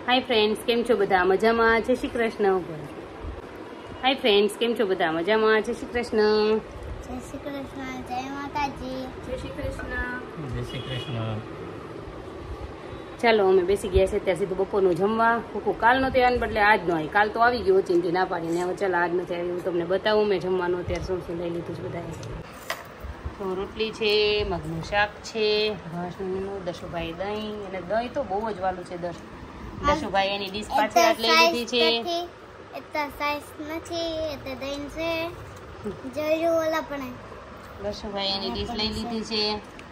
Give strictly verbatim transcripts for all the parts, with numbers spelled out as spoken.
Hi friends, કેમ છો બધા? મજામાં? જય શ્રી કૃષ્ણ. હાય ફ્રેન્ડ્સ, કેમ છો બધા? મજામાં? જય શ્રી કૃષ્ણ. જય શ્રી કૃષ્ણ. જય માતાજી. જય શ્રી કૃષ્ણ. જય શ્રી કૃષ્ણ. ચાલો, અમે બેસી ગયા છે ત્યાં સીધું બપોરનું જમવા. હું કાલ નો તહેવાર બદલે આજ નો આવી. કાલ તો આવી ગયો ચિંતી ના પાડીને. હવે ચાલો આજ નથી આવી, હું તમને બતાવું મેં જમવાનું અત્યારે શું શું લઈ લીધું છે બધાએ. તો રોટલી છે, મગનું શાક છે, ઘાસનું દશુભાઈ દહીં, અને દહીં તો બહુ જ વાલું છે. દસ દશુભાઈ એની ડીશ પાછી આટ લઈ લીધી છે. એટલા સાઈઝ નથી એટલે દહીં છે. જોયું ઓલા પણ દશુભાઈ એની ડીશ લઈ લીધી છે.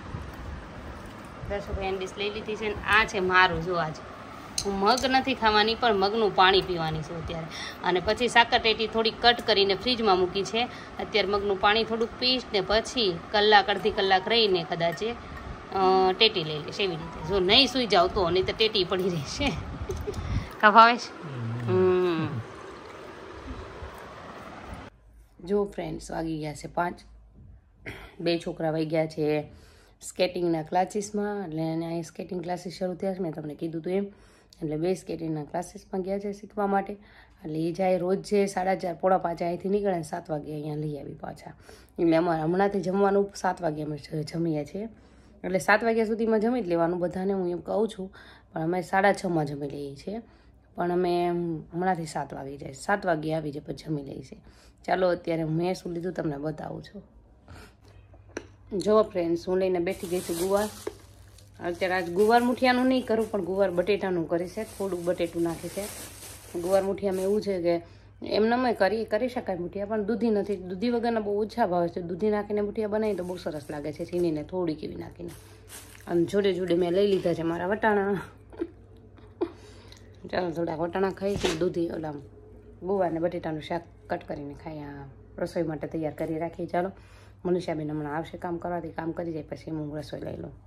દશુભાઈ એની ડીશ લઈ લીધી છે. આ છે મારું. જો આજે હું મગ નથી ખાવાની, પણ મગનું પાણી પીવાની છું અત્યારે. અને પછી સાકર ટેટી થોડી કટ કરીને ફ્રીજમાં મૂકી છે. અત્યારે મગનું પાણી થોડુંક પીશ ને પછી કલાક અડધી કલાક રહીને કદાચ ટેટી લઈ લઈશ. એવી રીતે જો નહીં સૂઈ જાવ તો, નહીં તો ટેટી પડી રહેશે. કા ભાવેશ? હમ જો ફ્રેન્ડ્સ, વાગી ગયા છે પાંચ. બે છોકરા વાગી ગયા છે સ્કેટિંગના ક્લાસીસમાં. એટલે એને અહીં સ્કેટિંગ ક્લાસીસ શરૂ થયા છે, મેં તમને કીધું હતું એમ. એટલે બે સ્કેટિંગના ક્લાસીસમાં ગયા છે શીખવા માટે. એટલે એ જાય રોજ છે સાડા ચાર પોણા પાંચ અહીંથી નીકળે ને સાત વાગે અહીંયા લઈ આવી પાછા. એટલે અમારે હમણાંથી જમવાનું સાત વાગે અમે જમીએ છીએ. એટલે સાત વાગ્યા સુધીમાં જમી જ લેવાનું બધાને, હું એમ કહું છું. પણ અમે સાડા છમાં જમી લઈએ છીએ. પણ અમે હમણાંથી સાત વાગી જાય, સાત વાગે આવી જાય પછી જમી લઈએ છીએ. ચાલો અત્યારે મેં શું લીધું તમને બતાવું છું. જો ફ્રેન્ડ્સ, હું લઈને બેઠી ગઈ છું ગુવાર. અત્યારે આજ ગુવાર મુઠિયાનું નહીં કરું, પણ ગુવાર બટેટાનું કરી છે. થોડુંક બટેટું નાખે છે. ગુવાર મુઠિયામાં એવું છે કે એમને અમે કરી કરી શકાય મુઠિયા, પણ દૂધી નથી. દૂધી વગરના બહુ ઓછા ભાવે છે. દૂધી નાખીને મુઠિયા બનાવીએ તો બહુ સરસ લાગે છે, ચીનીને થોડીક એવી નાખીને. અને જોડે જોડે મેં લઈ લીધા છે મારા વટાણા. ચાલો થોડાક વટાણા ખાઈ છે. દૂધી ઓલા ગુવાર ને બટેટાનું શાક કટ કરીને ખાઈ રસોઈ માટે તૈયાર કરી રાખી. ચાલો, મનીષાબેન હમણાં આવશે કામ કરવાથી, કામ કરી જાય પછી હું રસોઈ લઈ લઉં.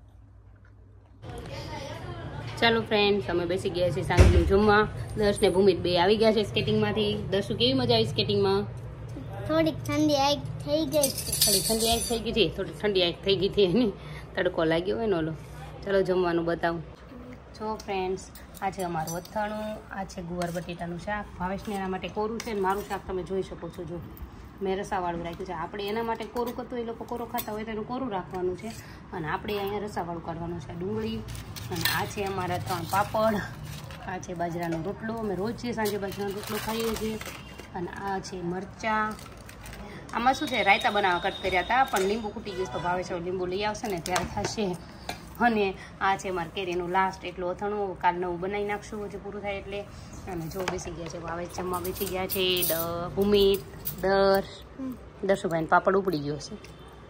ચાલો ફ્રેન્ડ્સ, અમે બેસી ગયા છીએ સાંજનું જમવા. દર્શ ને ભૂમિત બે આવી ગયા છે સ્કેટિંગમાંથી. દર્શુ કેવી મજા આવી સ્કેટિંગમાં? થોડીક ઠંડી આગ થઈ ગઈ છે. થોડી ઠંડી આગ થઈ ગઈ હતી. થોડી ઠંડી આગ થઈ ગઈ હતી એની, તડકો લાગ્યો હોય ને ઓલો. ચાલો જમવાનું બતાવું. જો ફ્રેન્ડ્સ, આ છે અમારું અથાણું, આ છે ગુવાર બટેટાનું શાક. ભાવેશને એના માટે કોરું છે, ને મારું શાક તમે જોઈ શકો છો. જો મેં રસાવાળું રાખ્યું છે. આપણે એના માટે કોરું કરતું, એ લોકો કોરો ખાતા હોય તો એનું કોરું રાખવાનું છે, અને આપણે અહીંયા રસાવાળું કાઢવાનું છે. ડુંગળી, અને આ છે અમારા ત્રણ પાપડ, આ છે બાજરાનો રોટલો. અમે રોજ છે સાંજે બાજરાનો રોટલો ખાઈએ છીએ. અને આ છે મરચાં. આમાં શું છે, રાયતા બનાવવા કટ કર્યા હતા, પણ લીંબુ ખૂટી ગયું તો ભાવે છે લીંબુ લઈ આવશે ને ત્યારે થશે. અને આ છે મારે કેરીનું લાસ્ટ એટલું અથાણું. કાલ નવું બનાવી નાખશું હજી પૂરું થાય એટલે. અને જો બેસી ગયા છે ભાવે જમવા બેસી ગયા છે. ભૂમિત, દર દર્શુભાઈ પાપડ ઉપડી ગયો છે.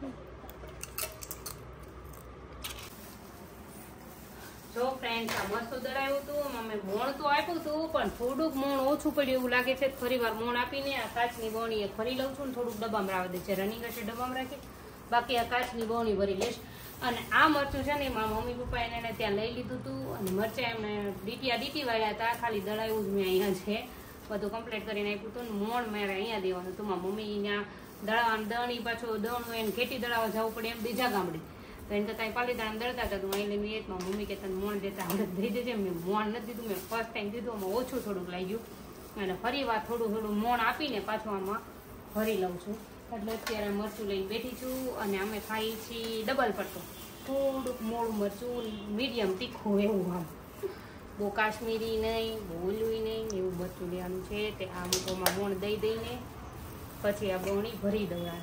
જો ફ્રેન્ડ્સ, આ મસ્ત દળાયું હતું. અમે મોણ તો આપ્યું હતું, પણ થોડુંક મોણ ઓછું પડ્યું એવું લાગે છે. ફરી વાર મોણ આપીને આ કાચની બરણી ફરી લઉં છું ને થોડુંક ડબ્બામાં રાવા દે છે. રનિંગ હશે ડબ્બામાં રાખી, બાકી આ કાચની બરણી ભરી લઈશ. અને આ મરચું છે ને મારા મમ્મી પપ્પા એને ત્યાં લઈ લીધું હતું. અને મરચાં એમને ડીટીયા ડીટી વાળ્યા હતા. ખાલી દળાયું જ મેં અહીંયા છે, બધું કમ્પ્લીટ કરીને આપ્યું હતું. ને મોણ મારે અહીંયા દેવાનું હતું. મારા મમ્મી ત્યાં દળાવાનું દણી પાછું દણું એને ખેતી દળાવવા જવું પડે એમ બીજા ગામડે. તો એને તો કાંઈ પાલીદાણા દળતા હતા. હું અહીં લઈને એક મારા મમ્મી કે તને મોણ દેતા આવડે દઈ દેજે. મેં મોણ નથી દીધું, મેં ફર્સ્ટ ટાઈમ દીધું. આમાં ઓછું થોડુંક લાગ્યું. અને ફરી વાર થોડું થોડું મોણ આપીને પાછું આમાં ભરી લઉં છું. એટલે અત્યારે મરચું લઈને બેઠી છું. અને અમે ખાઈએ છીએ ડબલ પટ્ટો. થોડુંક મોડું મરચું, મીડિયમ તીખું એવું. આમ બહુ કાશ્મીરી નહીં, બહુ ઓલું નહીં, એવું મરચું લેવાનું છે. તે આ મૂકોમાં મોણ દઈ દઈને પછી આ બરણી ભરી દઉં.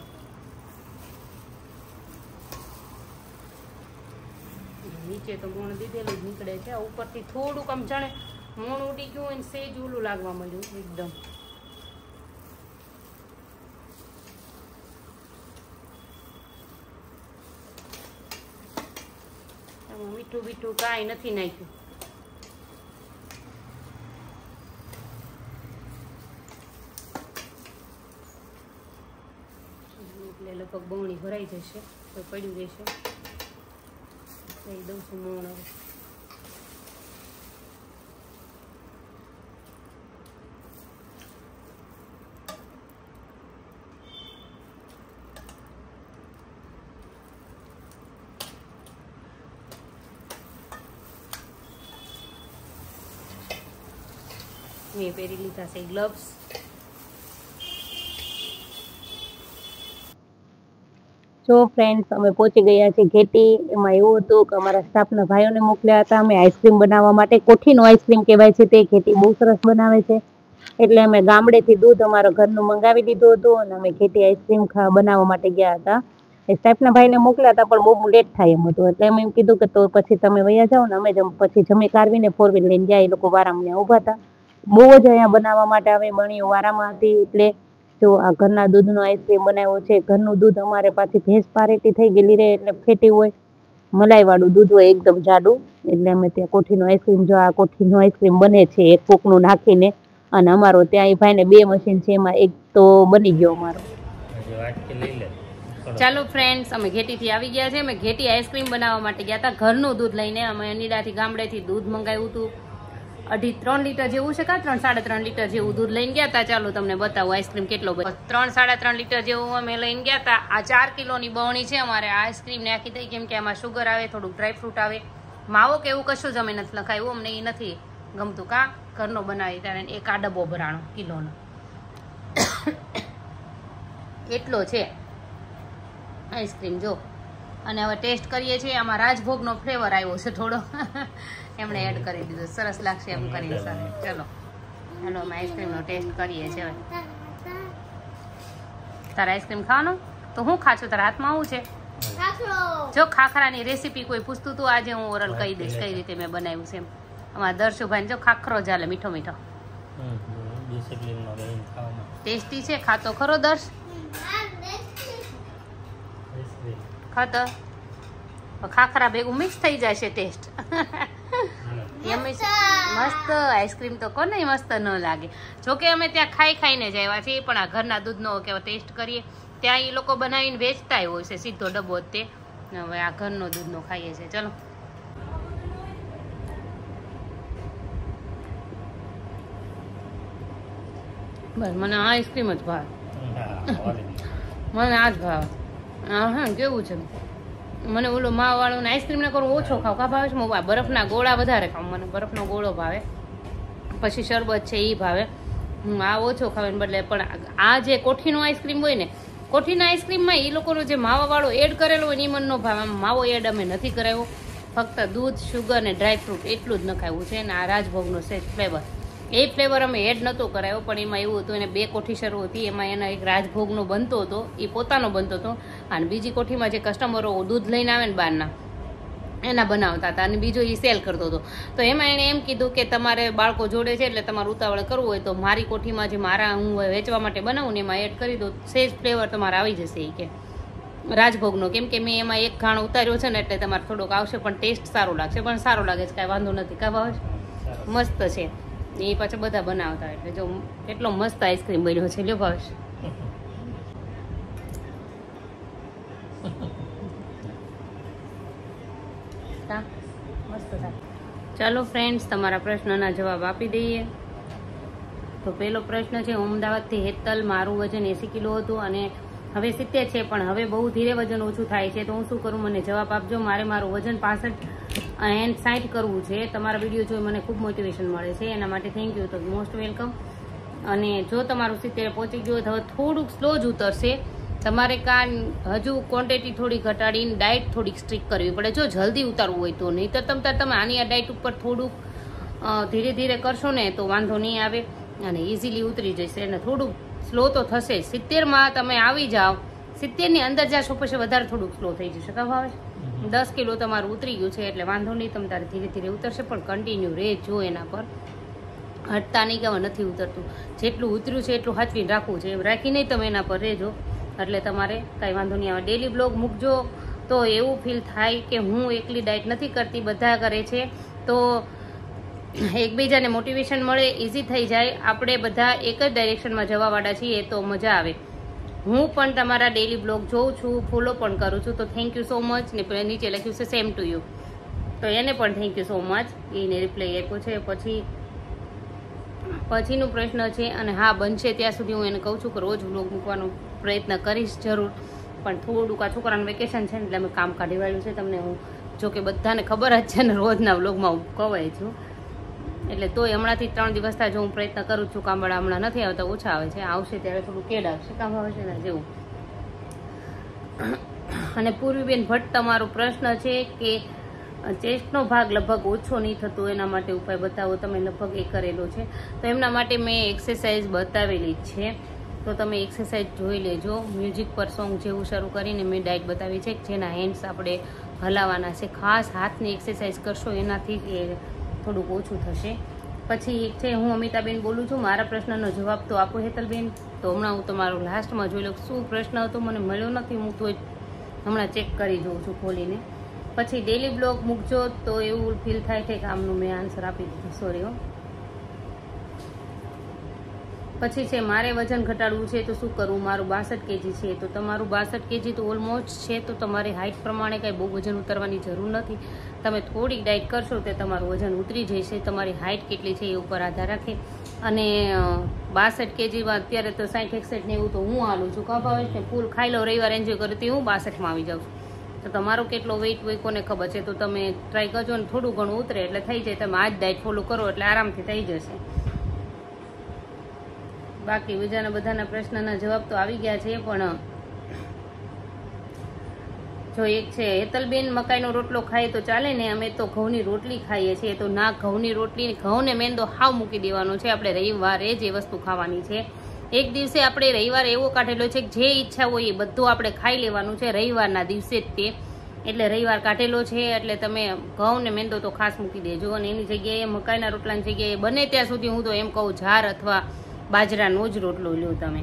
નીચે તો મોણ દીધેલું જ નીકળે છે. ઉપરથી થોડુંક આમ જાણે મોણ ઉડી ગયું હોય ને સેજ ઓલું લાગવા માંડ્યું એકદમ. મીઠું બીઠું કાંઈ નથી નાખ્યું. એટલે લગભગ બમણી ભરાઈ જશે તો પડ્યું રહેશે. દઈ દઉં છું મોણ હવે. મેં પહેરી લીધા છે ગ્લવ્સ. જો ફ્રેન્ડ્સ અમે પહોંચી ગયા છીએ ઘેટી. એમાં એવું હતું કે અમારા સ્ટાફના ભાઈઓને મોકલ્યા હતા અમે આઈસ્ક્રીમ બનાવવા માટે. કોઠીનો આઈસ્ક્રીમ કહેવાય છે તે. ઘેટી બહુ સરસ બનાવે છે એટલે અમે ગામડેથી દૂધ અમારા ઘરનું મંગાવી લીધું હતું અને અમે ઘેટી આઈસ્ક્રીમ બનાવવા માટે ગયા હતા. એ સ્ટાફના ભાઈને મોકલ્યા હતા પણ બહુ લેટ થાય એમ હતું એટલે અમે એમ કીધું કે તો પછી તમે વયા જાઓ ને અમે પછી જમી કાઢવીને ફોર વ્હીલ લઈને જાય. એ લોકો વારામાં ઊભા હતા. બહુ જ અહીંયા બનાવવા માટે આવે. બણીઓ વારામાં હતી એટલે જો આ ઘરના દૂધનો આઈસ્ક્રીમ બનાવ્યો છે. ઘરનું દૂધ અમારે પાછી ભેંસ પારેટી થઈ ગયેલી રહે એટલે ફેટી હોય, મલાઈવાળું દૂધ હોય એકદમ જાડું. એટલે અમે ત્યાં કોઠીનો આઈસ્ક્રીમ, જો આ કોઠીનો આઈસ્ક્રીમ બને છે એક કોકનું નાખીને. અને અમારો ત્યાં એ ભાઈને બે મશીન છે એમાં એક તો બની ગયો અમારો. ચાલો ફ્રેન્ડ્સ, અમે ઘેટીથી આવી ગયા છે. અમે ઘેટી આઈસ્ક્રીમ બનાવવા માટે ગયા હતા ઘરનું દૂધ લઈને. અમે અનિડાથી ગામડેથી દૂધ મંગાવ્યું હતું. અઢી ત્રણ લીટર જેવું છે કા ત્રણ સાડા ત્રણ લીટર જેવું દૂધ લઈને ગયા હતા. ચાલો તમને બતાવું આઈસ્ક્રીમ કેટલો બધો. ત્રણ સાડા ત્રણ લીટર જેવું અમે લઈને ગયા હતા. આ ચાર કિલોની બવણી છે અમારે આઈસ્ક્રીમ ને આખી થઈ. કેમ કે આમાં શુગર આવે, થોડુંક ડ્રાયફ્રૂટ આવે, માવો કે એવું કશું જ અમે નથી લખાયું. અમને એ નથી ગમતું. કા ઘરનો બનાવી ત્યારે એક આ ડબ્બો ભરાણો કિલોનો એટલો છે આઈસ્ક્રીમ. જો અને હવે ટેસ્ટ કરીએ છીએ. આમાં રાજભોગનો ફ્લેવર આવ્યો છે થોડો એમણે એડ કરી દીધો. સરસ લાગશે એમ કરીને સર. ચલો ચાલો અમે આઈસ્ક્રીમનો ટેસ્ટ કરીએ છીએ. તારા આઈસ્ક્રીમ ખાવાનો તો હું ખાશું? તારા હાથમાં આવું છે? જો ખાખરાની રેસીપી કોઈ પૂછતું હતું આજે હું ઓરલ કહી દઈશ કઈ રીતે મેં બનાવ્યું છે એમ. અમારા દર્શુભાઈ જો ખાખરો ચાલે મીઠો મીઠો ટેસ્ટી છે. ખાતો ખરો દર્શ? ખાતો ખાખરા ભેગું મિક્સ થઈ જાય છે ટેસ્ટ. મસ્ત આઈસ્ક્રીમ તો કોને મસ્ત ન લાગે. જોકે અમે ત્યાં ખાઈ ખાઈને જ આવ્યા છીએ પણ આ ઘરના દૂધનો કેવો ટેસ્ટ કરીએ. ત્યાં એ લોકો બનાવીને વેચતા હોય છે સીધો ડબ્બો તે. હવે આ ઘરનો દૂધનો ખાઈએ છીએ. ચલો બસ મને આ આઈસ્ક્રીમ જ ભાવે. મને આ જ ભાવે. હા હા કેવું છે મને ઓલો માવા વાળું ને આઈસ્ક્રીમ ને કરું ઓછો ખાવ. કા ભાવે છે? બરફના ગોળા વધારે ખાવ. મને બરફનો ગોળો ભાવે, પછી શરબત છે એ ભાવે. હું આ ઓછો ખાવે બદલે. પણ આ જે કોઠીનો આઈસ્ક્રીમ હોય ને, કોઠીના આઈસ્ક્રીમમાં એ લોકોનો જે માવા વાળો એડ કરેલો હોય ને એ મને ન ભાવે. માવો એડ અમે નથી કરાવ્યો. ફક્ત દૂધ, શુગર ને ડ્રાયફ્રૂટ એટલું જ નખાવ્યું છે. ને આ રાજભોગનો છે ફ્લેવર, એ ફ્લેવર અમે એડ નહોતો કરાયો. પણ એમાં એવું હતું એને બે કોઠી શરૂ હતી. એમાં એના એક રાજભોગનો બનતો હતો, એ પોતાનો બનતો હતો. અને બીજી કોઠીમાં જે કસ્ટમરો દૂધ લઈને આવે ને બહારના એના બનાવતા હતા. અને બીજો એ સેલ કરતો હતો. તો એમાં એણે એમ કીધું કે તમારે બાળકો જોડે છે એટલે તમારે ઉતાવળ કરવું હોય તો મારી કોઠીમાં જે મારા હું વેચવા માટે બનાવું ને એમાં એડ કરી દો. સેજ ફ્લેવર તમારે આવી જશે એ કે રાજભોગનો. કેમ કે મેં એમાં એક ઘાણો ઉતાર્યો છે ને એટલે તમારે થોડોક આવશે પણ ટેસ્ટ સારો લાગશે. પણ સારો લાગે છે, કાંઈ વાંધો નથી. કા ભાવે? મસ્ત છે. એ પાછા બધા બનાવતા. એટલે જો કેટલો મસ્ત આઈસ્ક્રીમ બન્યો છે. લ્યો ભાવેશ. મસ્ત થાય. ચાલો ફ્રેન્ડ્સ, તમારા પ્રશ્નના જવાબ આપી દઈએ. તો પહેલો પ્રશ્ન છે અમદાવાદથી હેતલ. મારું વજન એસી કિલો હતું અને હવે સિત્તેર છે પણ હવે બહુ ધીરે વજન ઓછું થાય છે તો હું શું કરું? મને જવાબ આપજો. મારે મારું વજન પાસઠ એન્ડ સાઠ કરવું છે. તમારા વિડીયો જોઈ મને ખૂબ મોટિવેશન મળે છે એના માટે થેન્ક યુ. તો મોસ્ટ વેલકમ. અને જો તમારું સિત્તેર પહોંચી ગયું તો હવે થોડુંક સ્લો જ ઉતરશે. તમારે કાં હજુ ક્વોન્ટિટી થોડી ઘટાડીને ડાયટ થોડીક સ્ટ્રિક કરવી પડે જો જલ્દી ઉતારવું હોય તો. નહીં તો તમ તમે આની આ ડાયટ ઉપર થોડુંક ધીરે ધીરે કરશો ને તો વાંધો નહીં આવે અને ઇઝીલી ઉતરી જશે. અને થોડુંક સ્લો તો થશે. સિત્તેરમાં તમે આવી જાઓ, સિત્તેરની અંદર જાશો પછી વધારે થોડુંક સ્લો થઈ જશે. કા ભાવે? દસ કિલો તમારું ઉતરી ગયું છે એટલે વાંધો નહીં. તમે તારે ધીરે ધીરે ઉતરશે પણ કન્ટિન્યુ રહેજો એના પર. હટતા નહીં કે નથી ઉતરતું. જેટલું ઉતર્યું છે એટલું હાચવીને રાખવું છે. એમ રાખી નહીં તમે એના પર રહેજો એટલે તમારે કાંઈ વાંધો નહીં આવે. ડેલી બ્લોગ મૂકજો તો એવું ફીલ થાય કે હું એકલી ડાયટ નથી કરતી, બધા કરે છે. તો એકબીજાને મોટિવેશન મળે, ઇઝી થઈ જાય. આપણે બધા એક જ ડાયરેક્શનમાં જવાવાળા છીએ તો મજા આવે. હું પણ તમારા ડેલી બ્લોગ જોઉં છું, ફોલો પણ કરું છું. તો થેન્ક યુ સો મચ. ને નીચે લખ્યું છે સેમ ટુ યુ, તો એને પણ થેન્ક યુ સો મચ. એને રિપ્લાય આપ્યો છે. પછી પછીનો પ્રશ્ન છે અને હા બનશે ત્યાં સુધી હું એને કહું છું કે રોજ બ્લોગ મૂકવાનો પ્રયત્ન કરીશ જરૂર. પણ થોડુંક આ છોકરાનું વેકેશન છે ને એટલે અમે કામ કાઢી વાળ્યું છે. તમને હું જો કે બધાને ખબર જ છે ને રોજના બ્લોગમાં હું કહેવાય છું. એટલે તોય હમણાંથી ત્રણ દિવસ થાય જો હું પ્રયત્ન કરું છું. કાંબળા હમણાં નથી આવતા, ઓછા આવે છે. આવશે ત્યારે થોડું કેડ આવશે, કામ આવશે ને જેવું. અને પૂર્વીબેન ભટ્ટ, તમારો પ્રશ્ન છે કે ચેસ્ટનો ભાગ લગભગ ઓછો નહીં થતો, એના માટે ઉપાય બતાવો. તમે લગભગ એ કરેલો છે, તો એમના માટે મેં એક્સરસાઇઝ બતાવેલી જ છે, તો તમે એક્સરસાઇઝ જોઈ લેજો. મ્યુઝિક પર સોંગ જેવું શરૂ કરીને મેં ડાયટ બતાવી છે, જેના હેન્ડ્સ આપણે હલાવવાના છે. ખાસ હાથની એક્સરસાઇઝ કરશો એનાથી એ થોડુંક ઓછું થશે. પછી એક છે, હું અમિતાબેન બોલું છું. મારા પ્રશ્નનો જવાબ તો આપો હેતલબેન. તો હમણાં હું તમારો લાસ્ટમાં જોઈ લઉં શું પ્રશ્ન હતો, મને મળ્યો નથી. હું તો હમણાં ચેક કરી જોઉં છું ખોલીને. પછી ડેલી બ્લોગ મૂકજો તો એવું ફીલ થાય છે કે આમનું મેં આન્સર આપી દીધું, સોરી હો. પછી છે, મારે વજન ઘટાડવું છે તો શું કરવું? મારું બાસઠ કેજી છે. તો તમારું બાસઠ કેજી તો ઓલમોસ્ટ છે, તો તમારી હાઇટ પ્રમાણે કાંઈ બહુ વજન ઉતારવાની જરૂર નથી. તમે થોડીક ડાયટ કરશો તો તમારું વજન ઉતરી જશે. તમારી હાઇટ કેટલી છે એ ઉપર આધાર રાખે. અને બાસઠ કેજીમાં અત્યારે તો સાઠ એકસઠ ને એવું તો હું હાલું છું. ખબર છે, ફૂલ ખાઈ લો, રવિવાર એન્જોય કરતી હું બાસઠમાં આવી જાઉં છું. તો તમારો કેટલો વેઇટ હોય કોને ખબર છે, તો તમે ટ્રાય કરજો ને થોડું ઘણું ઉતરે એટલે થઈ જાય. તમે આ જ ડાયટ ફોલો કરો એટલે આરામથી થઈ જશે. બાકી બીજાના બધાના પ્રશ્નના જવાબ તો આવી ગયા છે. પણ જો એક છે, હેતલબેન મકાઈનો રોટલો ખાઈએ તો ચાલે ને? અમે તો ઘઉંની રોટલી ખાઈએ છીએ. તો ના, ઘઉંની રોટલી, ઘઉં ને મેંદો હાવ મૂકી દેવાનો છે. આપણે રવિવારે જ એ વસ્તુ ખાવાની છે. એક દિવસે આપણે રવિવાર એવો કાઢેલો છે કે જે ઈચ્છા હોય એ બધું આપણે ખાઈ લેવાનું છે રવિવારના દિવસે જ તે. એટલે રવિવાર કાઢેલો છે, એટલે તમે ઘઉં ને મેંદો તો ખાસ મૂકી દેજો. અને એની જગ્યાએ મકાઈના રોટલાની જગ્યાએ બને ત્યાં સુધી હું તો એમ કહું જાર અથવા બાજરાનો જ રોટલો લ્યો તમે.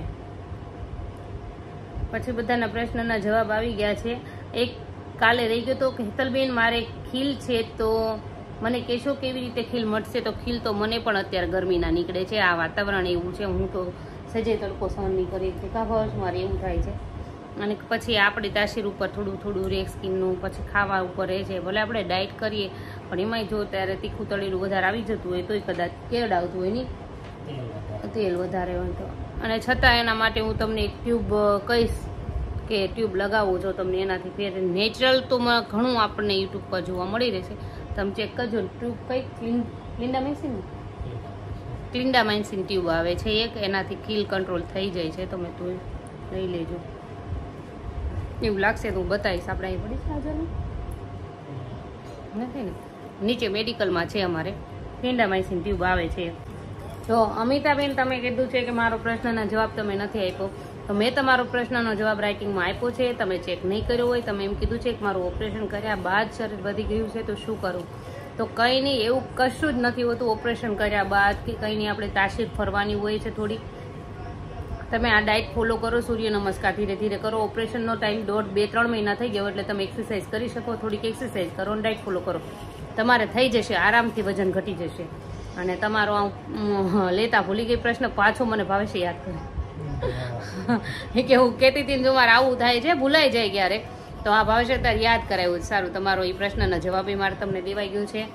પછી બધાના પ્રશ્નના જવાબ આવી ગયા છે. એક કાલે રહી ગયો તો, હેતલબેન મારે ખીલ છે તો મને કહેશો કેવી રીતે ખીલ મળશે? તો ખીલ તો મને પણ અત્યારે ગરમીના નીકળે છે, આ વાતાવરણ એવું છે. હું તો સજે તડકો સહન નહીં કરી શકતી, ખબર મારે એવું થાય છે. અને પછી આપણી તાસીર ઉપર થોડું થોડું રેક સ્કીનનું પછી ખાવા ઉપર રહે છે. ભલે આપણે ડાયટ કરીએ પણ એમાંય જો ત્યારે તીખું તળેલું વધારે આવી જતું હોય તોય કદાચ કેળ આવતું હોય નહીં, તેલ વધારે હોય તો. અને છતાં એના માટે હું તમને એક ટ્યુબ કહીશ કે ટ્યુબ લગાવો છો તમને, એનાથી ફેર નેચરલ તો ઘણું આપણને યુટ્યુબ પર જોવા મળી રહેશે. તમે ચેક કરજો. ટ્યુબ કઈ ક્લિન્ડામાઇસિન ક્લિન્ડામાઇસિન ટ્યુબ આવે છે એક, એનાથી ખીલ કંટ્રોલ થઈ જાય છે. તમે તો લઈ લેજો. એવું લાગશે તો હું બતાવીશ. આપણે અહીં પડી છે હાજર નથી ને, નીચે મેડિકલમાં છે અમારે ક્લિન્ડામાઇસિન ટ્યુબ આવે છે. જો અમિતાબેન તમે કીધું છે કે મારો પ્રશ્નના જવાબ તમે નથી આપ્યો, તો મેં તમારો પ્રશ્નનો જવાબ રાઇટિંગમાં આપ્યો છે. તમે ચેક નહીં કર્યો હોય, તમે એમ કીધું છે કે મારું ઓપરેશન કર્યા બાદ શરીર વધી ગયું છે તો શું કરું? તો કંઈ નહીં, એવું કશું જ નથી હોતું. ઓપરેશન કર્યા બાદ કે કંઈ નહીં, આપણે તાસીર ફરવાની હોય છે થોડીક. તમે આ ડાયટ ફોલો કરો, સૂર્ય નમસ્કાર ધીરે ધીરે કરો. ઓપરેશનનો ટાઈમ દોઢ બે ત્રણ મહિના થઈ ગયો એટલે તમે એક્સરસાઇઝ કરી શકો. થોડીક એક્સરસાઇઝ કરો અને ડાયટ ફોલો કરો, તમારે થઈ જશે, આરામથી વજન ઘટી જશે. અને તમારો આમ લેતા ભૂલી ગઈ પ્રશ્ન પાછો મને ભાવેશ યાદ કરે કે હું કહેતી હતી જો મારે આવું થાય છે, ભૂલાઈ જાય ક્યારેક, તો આ ભાવેશ અત્યારે યાદ કરાવ્યું. સારું, તમારો એ પ્રશ્નના જવાબ મારે તમને દેવાઈ ગયું છે.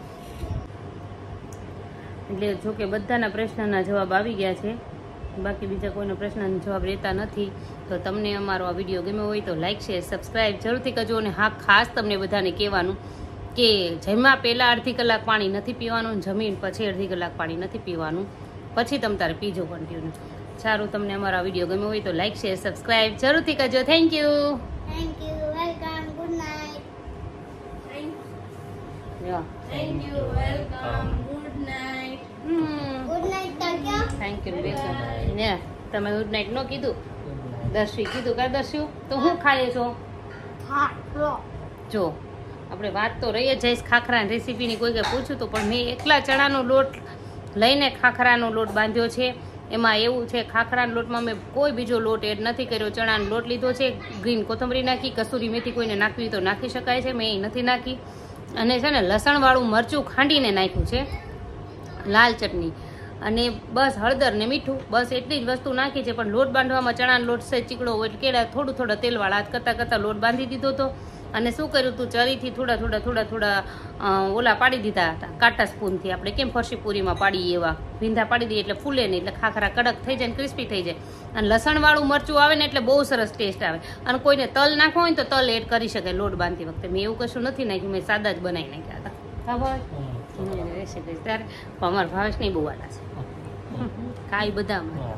એટલે જો કે બધાના પ્રશ્નના જવાબ આવી ગયા છે. બાકી બીજા કોઈનો પ્રશ્નનો જવાબ રહેતા નથી. તો તમને અમારો આ વિડીયો ગમ્યો હોય તો લાઇક શેર સબસ્ક્રાઈબ જરૂરથી કરજો. અને હા, ખાસ તમને બધાને કહેવાનું કે જમ્યા પહેલાં અડધી કલાક પાણી નથી પીવાનું, જમીન પછી અડધી કલાક પાણી નથી પીવાનું, પછી તમે તારે પીજો કન્ટિન્યુ. સારું, તમને અમારો આ વિડીયો ગમ્યો હોય તો લાઇક શેર સબસ્ક્રાઈબ જરૂરથી કરજો. Thank you thank you, welcome, good night. Thank you, welcome, good night. Good night તો ક્યાં? Thank you, welcome. ને તમે ગુડ નાઇટ નો કીધું, દર્શી કીધું. કા દર્શ્યું તો હું ખાઈએ છો? ખાખરો. જો આપણે વાત તો રહી જ જઈશ ખાખરા રેસીપીની. કોઈ કંઈ પૂછ્યું તો પણ મેં એકલા ચણાનો લોટ લઈને ખાખરાનો લોટ બાંધ્યો છે. એમાં એવું છે, ખાખરાના લોટમાં મેં કોઈ બીજો લોટ એડ નથી કર્યો. ચણાનો લોટ લીધો છે, ગ્રીન કોથમરી નાખી, કસૂરી મેથી કોઈને નાખવી તો નાખી શકાય છે, મેં એ નથી નાખી. અને છે ને લસણવાળું મરચું ખાંડીને નાખ્યું છે, લાલ ચટણી અને બસ હળદર ને મીઠું, બસ એટલી જ વસ્તુ નાખી છે. પણ લોટ બાંધવામાં ચણાનો લોટ છે ચીકડો હોય એટલે કેળા થોડું થોડા તેલવાળા હાથ કરતાં કરતાં લોટ બાંધી દીધો હતો. અને શું કર્યું તું, ચરીથી થોડા થોડા થોડા થોડા ઓલા પાડી દીધા હતા, કાંટા સ્પૂનથી. આપણે કેમ ફરસી પૂરીમાં પાડીએ એવા ભીંધા પાડી દઈએ એટલે ફૂલે નહીં, એટલે ખાખરા કડક થઈ જાય ને ક્રિસ્પી થઈ જાય. અને લસણવાળું મરચું આવે ને એટલે બહુ સરસ ટેસ્ટ આવે. અને કોઈને તલ નાખવો હોય તો તલ એડ કરી શકે લોટ બાંધતી વખતે. મેં એવું કશું નથી નાખ્યું, મેં સાદા જ બનાવી નાખ્યા હતા. ખબર જય શ્રી કૃષ્ણ ત્યારે પણ અમારા ભાવેશ નહીં બહુ વાલા છે કાંઈ બધા અમારે